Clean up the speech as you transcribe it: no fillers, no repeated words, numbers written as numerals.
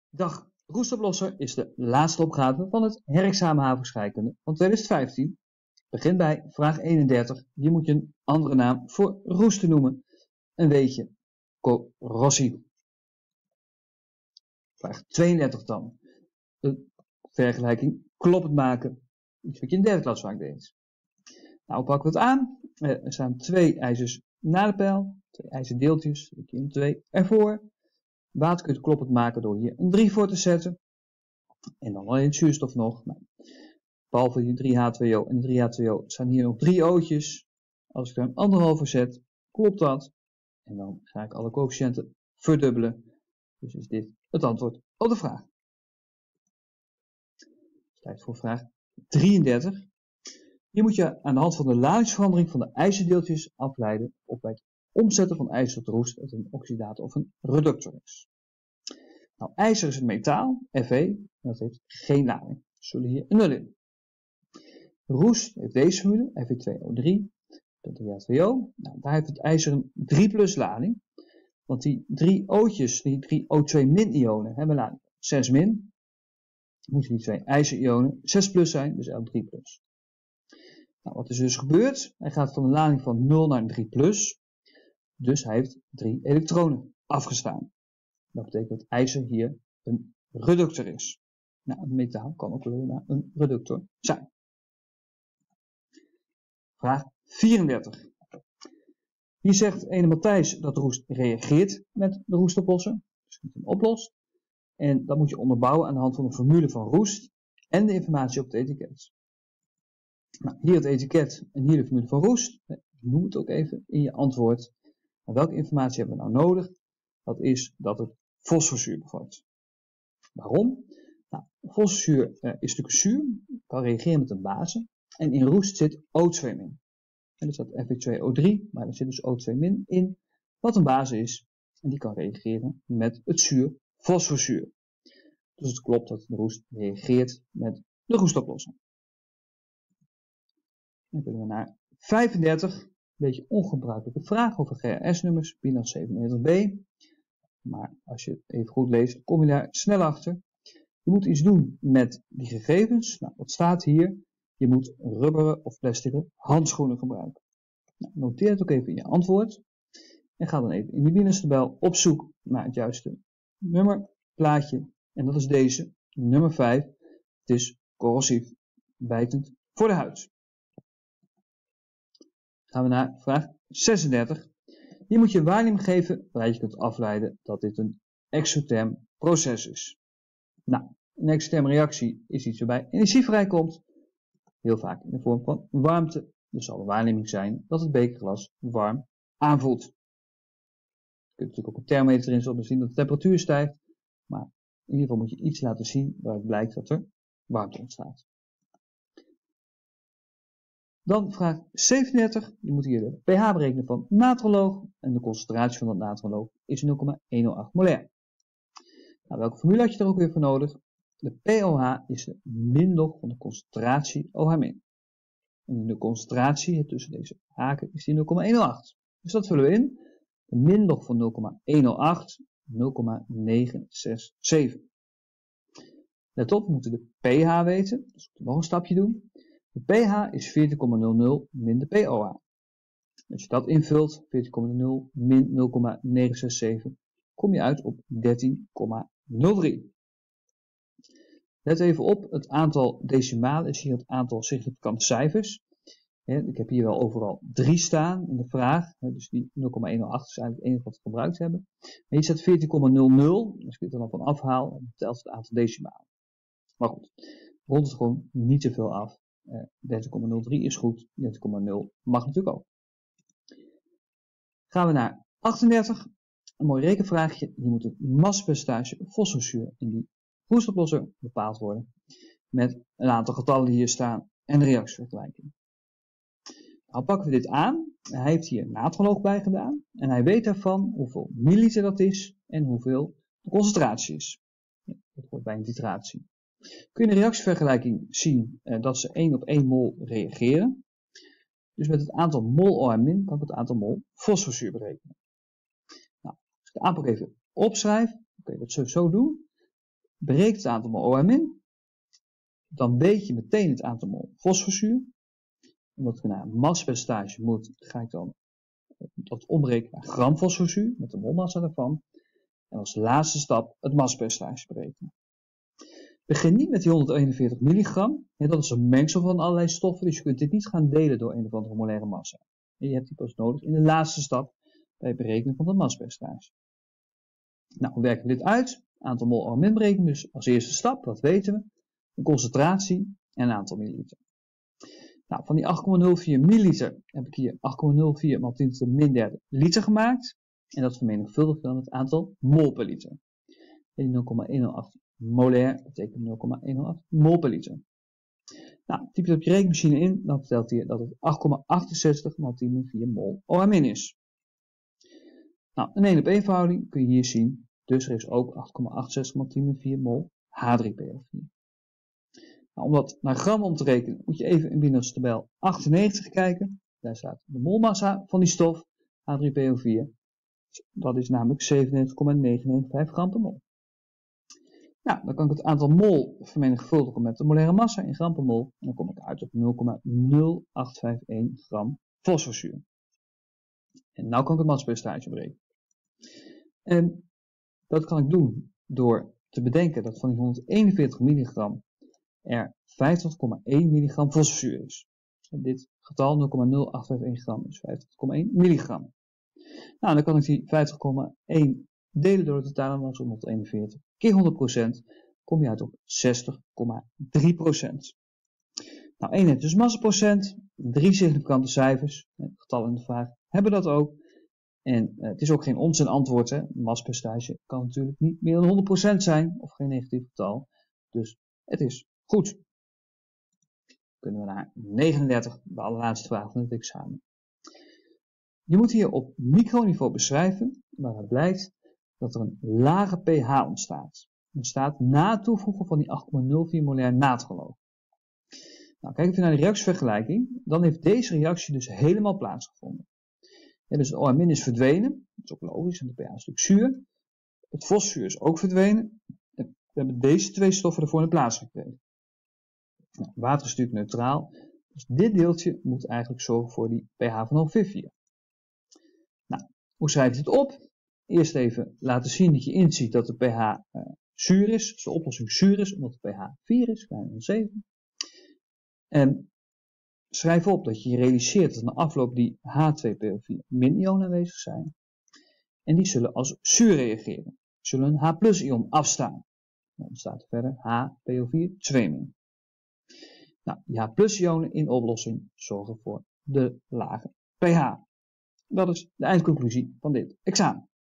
Dag, roestoplosser is de laatste opgave van het herexamen havenscheikunde van 2015. Begin bij vraag 31. Hier moet je een andere naam voor roesten noemen. Een weetje, corrosie. Vraag 32 dan. De vergelijking kloppend maken. Iets wat je in derde klas vaak deed. Nou, pakken we het aan. Er staan twee ijzers na de pijl. Twee ijzerdeeltjes. Een keer 2 ervoor. Water kun je kloppend maken door hier een 3 voor te zetten. En dan alleen zuurstof nog. Nou, behalve die 3H2O en die 3H2O staan hier nog 3 O'tjes. Als ik er een 1,5 voor zet, klopt dat. En dan ga ik alle coëfficiënten verdubbelen. Dus is dit het antwoord op de vraag. Tijd voor vraag 33. Hier moet je aan de hand van de ladingsverandering van de ijzerdeeltjes afleiden of bij het omzetten van ijzer tot roest het een oxidator of een reductor is. Nou, ijzer is een metaal, Fe, en dat heeft geen lading. Dus zullen hier een 0 in. Roest heeft deze formule, Fe2O3, dat 3H2O. Nou, daar heeft het ijzer een 3 plus lading, want die 3 O'tjes, die 3 O2 ionen hebben lading 6 min. Moeten die twee ijzerionen 6 plus zijn, dus ook 3 plus. Nou, wat is dus gebeurd? Hij gaat van een lading van 0 naar een 3 plus, dus hij heeft 3 elektronen afgestaan. Dat betekent dat ijzer hier een reductor is. Nou, een metaal kan ook wel een reductor zijn. Vraag 34. Hier zegt ene Matthijs dat de roest reageert met de roestoplosser. Dus dat hij hem oplost. En dat moet je onderbouwen aan de hand van een formule van roest en de informatie op het etiket. Nou, hier het etiket en hier de formule van roest. Noem het ook even in je antwoord. Maar welke informatie hebben we nou nodig? Dat is dat het fosforzuur bevat. Waarom? Nou, fosforzuur is natuurlijk zuur, kan reageren met een base. En in roest zit O2 min. En er staat Fe2O3, maar er zit dus O2 min in, wat een base is. En die kan reageren met het zuur fosforzuur. Dus het klopt dat de roest reageert met de roestoplosser. Dan kunnen we naar 35. Een beetje ongebruikelijke vraag over GRS-nummers, Pinas 37b. Maar als je het even goed leest, kom je daar snel achter. Je moet iets doen met die gegevens. Nou, wat staat hier? Je moet rubberen of plastic handschoenen gebruiken. Nou, noteer het ook even in je antwoord. En ga dan even in die binnentabel op zoek naar het juiste nummerplaatje. En dat is deze, nummer 5. Het is corrosief, bijtend voor de huid. Gaan we naar vraag 36. Hier moet je een waarneming geven waaruit je kunt afleiden dat dit een exotherm proces is. Nou, een exotherme reactie is iets waarbij energie vrijkomt, heel vaak in de vorm van warmte. Dus zal de waarneming zijn dat het bekerglas warm aanvoelt. Je kunt natuurlijk ook een thermometer erin zetten om te zien dat de temperatuur stijgt, maar in ieder geval moet je iets laten zien waaruit blijkt dat er warmte ontstaat. Dan vraag 37. Je moet hier de pH berekenen van natriumloog en de concentratie van dat natriumloog is 0,108 molair. Nou, welke formule had je er ook weer voor nodig? De pOH is de minlog van de concentratie OH-. En de concentratie tussen deze haken is die 0,108. Dus dat vullen we in. De minlog van 0,108, 0,967. Let op, we moeten de pH weten. Dus we moeten nog een stapje doen. De pH is 14,00 min de pOH. Als je dat invult, 14,00 min 0,967, kom je uit op 13,03. Let even op, het aantal decimalen is hier het aantal significante cijfers. Ik heb hier wel overal 3 staan in de vraag, dus die 0,108 is eigenlijk het enige wat we gebruikt hebben. Maar hier staat 14,00, als ik dit er dan van afhaal, dan telt het aantal decimalen. Maar goed, rond het gewoon niet te veel af. 13,03 is goed, 13,0 mag natuurlijk ook. Gaan we naar 38. Een mooi rekenvraagje. Hier moet het massapercentage fosforzuur in die roestoplosser bepaald worden. Met een aantal getallen die hier staan en de reactievergelijking. Nou pakken we dit aan. Hij heeft hier natriumloog bij gedaan. En hij weet daarvan hoeveel milliliter dat is en hoeveel de concentratie is. Dat hoort bij een titratie. Kun je in de reactievergelijking zien dat ze 1 op 1 mol reageren. Dus met het aantal mol OH- kan ik het aantal mol fosforzuur berekenen. Nou, als ik de aanpak even opschrijf, kun je dat zo doen. berekent het aantal mol OH-. Dan weet je meteen het aantal mol fosforzuur. Omdat we naar een massapercentage moeten, ga ik dan dat omrekenen naar gram fosforzuur met de molmassa daarvan. En als laatste stap het massapercentage berekenen. Begin niet met die 141 milligram. Dat is een mengsel van allerlei stoffen, dus je kunt dit niet gaan delen door een of andere molaire massa. En je hebt die pas nodig in de laatste stap bij het berekenen van het massapercentage. Nou, hoe werken we dit uit? Aantal mol OH- berekenen, dus als eerste stap, wat weten we? Een concentratie en een aantal milliliter. Nou, van die 8,04 milliliter heb ik hier 8,04 maal 10 to the min derde liter gemaakt. En dat vermenigvuldig dan met het aantal mol per liter. En die 0,108 molair betekent 0,108 mol per liter. Nou, typ het op je rekenmachine in, dan vertelt hij dat het 8,68 maal 10 to the 4 mol OH- is. Nou, een 1 op 1 verhouding kun je hier zien. Dus er is ook 8,68 maal 10 to the 4 mol H3PO4. Nou, om dat naar gram om te rekenen, moet je even in Binos tabel 98 kijken. Daar staat de molmassa van die stof, H3PO4. Dat is namelijk 97,995 gram per mol. Nou, dan kan ik het aantal mol vermenigvuldigen met de molaire massa in gram per mol. En dan kom ik uit op 0,0851 gram fosforzuur. En nu kan ik het massapercentage berekenen. En dat kan ik doen door te bedenken dat van die 141 milligram er 50,1 milligram fosforzuur is. En dit getal 0,0851 gram is 50,1 milligram. Nou, dan kan ik die 50,1 delen door het totale massa 141 keer 100%, kom je uit op 60,3%. Nou, 1 heeft dus massaprocent, 3 significante cijfers, het getal in de vraag hebben dat ook. En het is ook geen onzin antwoord, hè. Massapercentage kan natuurlijk niet meer dan 100% zijn, of geen negatief getal. Dus het is goed. Kunnen we naar 39, de allerlaatste vraag van het examen. Je moet hier op microniveau beschrijven waaruit blijkt dat er een lage pH ontstaat. Ontstaat na het toevoegen van die 8,04 molair natriumchloor. Nou, kijk even naar de reactievergelijking. Dan heeft deze reactie dus helemaal plaatsgevonden. Ja, dus het OH- is verdwenen. Dat is ook logisch, want de pH is natuurlijk zuur. Het foszuur is ook verdwenen. En we hebben deze twee stoffen ervoor in de plaats gekregen. Nou, water is natuurlijk neutraal. Dus dit deeltje moet eigenlijk zorgen voor die pH van ongeveer 4. Nou, hoe schrijf je het op? Eerst even laten zien dat je inziet dat de pH zuur is. Dus de oplossing zuur is, omdat de pH 4 is, kleiner dan 7. En schrijf op dat je realiseert dat na afloop die H2PO4 min-ionen aanwezig zijn. En die zullen als zuur reageren. Zullen een H+-ion afstaan. Dan ontstaat er verder HPO4 2-. Nou, die H+-ionen in oplossing zorgen voor de lage pH. Dat is de eindconclusie van dit examen.